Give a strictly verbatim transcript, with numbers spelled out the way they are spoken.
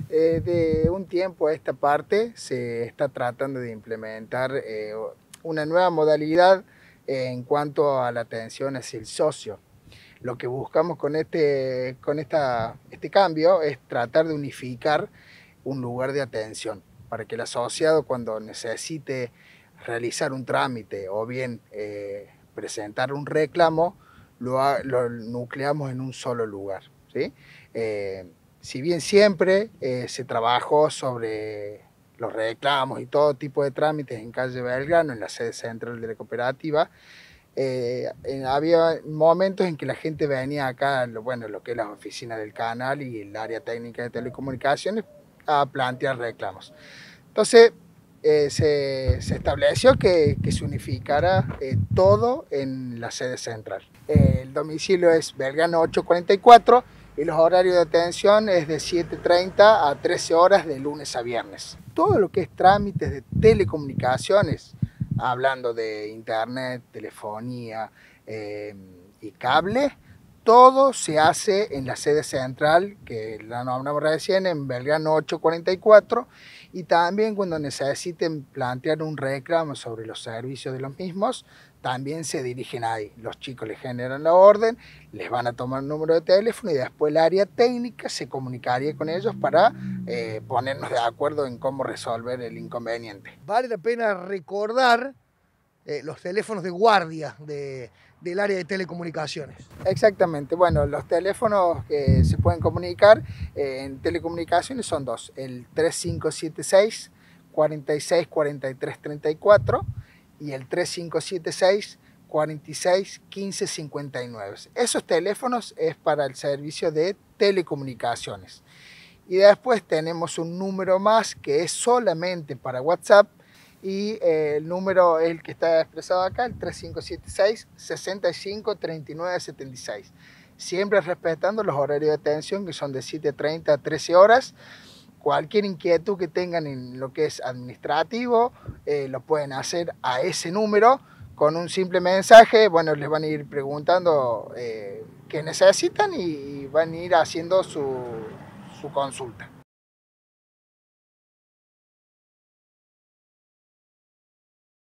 Eh, de un tiempo a esta parte se está tratando de implementar eh, una nueva modalidad en cuanto a la atención hacia el socio. Lo que buscamos con este, con esta, este cambio es tratar de unificar un lugar de atención para que el asociado, cuando necesite realizar un trámite o bien eh, presentar un reclamo, lo, lo, nucleamos en un solo lugar, ¿sí? Eh, si bien siempre eh, se trabajó sobre los reclamos y todo tipo de trámites en calle Belgrano, en la sede central de la cooperativa, eh, en, había momentos en que la gente venía acá, lo, bueno, lo que es las oficinas del canal y el área técnica de telecomunicaciones, a plantear reclamos. Entonces, eh, se, se, estableció que, que se unificara eh, todo en la sede central. Eh, el domicilio es Belgrano ocho cuarenta y cuatro y los horarios de atención es de siete treinta a trece horas de lunes a viernes. Todo lo que es trámites de telecomunicaciones, hablando de internet, telefonía eh, y cable, todo se hace en la sede central, que la nombramos recién, en Belgrano ocho cuarenta y cuatro, y también cuando necesiten plantear un reclamo sobre los servicios de los mismos, también se dirigen ahí. Los chicos les generan la orden, les van a tomar un número de teléfono y después el área técnica se comunicaría con ellos para eh, ponernos de acuerdo en cómo resolver el inconveniente. Vale la pena recordar eh, los teléfonos de guardia de, del área de telecomunicaciones. Exactamente, bueno, los teléfonos que se pueden comunicar eh, en telecomunicaciones son dos, el tres cinco siete seis, cuatro seis cuatro tres tres cuatro y el tres cinco siete seis, cuatro seis uno cinco cinco nueve. Esos teléfonos es para el servicio de telecomunicaciones. Y después tenemos un número más que es solamente para WhatsApp, y eh, el número es el que está expresado acá, el tres cinco siete seis, seis cinco tres nueve siete seis. Siempre respetando los horarios de atención, que son de siete treinta a trece horas. Cualquier inquietud que tengan en lo que es administrativo, eh, lo pueden hacer a ese número con un simple mensaje. Bueno, les van a ir preguntando eh, qué necesitan y van a ir haciendo su, su consulta.